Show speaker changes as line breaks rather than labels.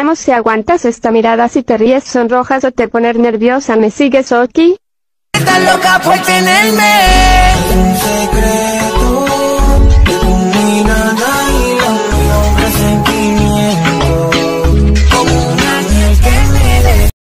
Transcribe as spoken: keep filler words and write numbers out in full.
Veremos si aguantas esta mirada, si te ríes, sonrojas o te pones nerviosa. ¿Me sigues, Oki?
Estás loca por tenerme.